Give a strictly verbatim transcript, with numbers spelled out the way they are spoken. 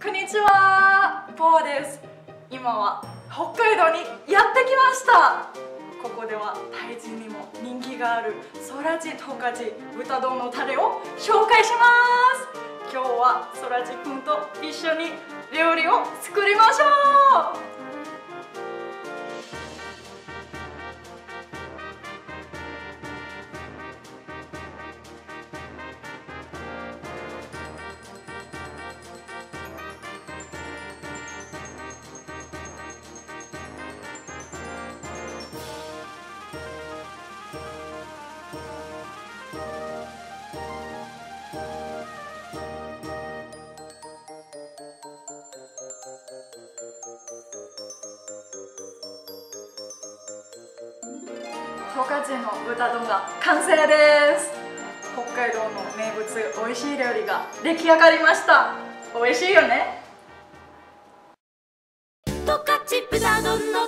こんにちは、ポーです。今は北海道にやってきました。ここではタイ人にも人気があるソラジトカジ豚丼のタレを紹介します。今日はソラジ君と一緒に料理を作りましょう。十勝の豚丼が完成です。北海道の名物美味しい料理が出来上がりました。美味しいよね。 十勝豚丼の